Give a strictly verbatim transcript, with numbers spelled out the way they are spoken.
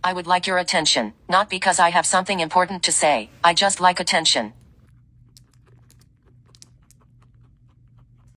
I would like your attention, not because I have something important to say, I just like attention.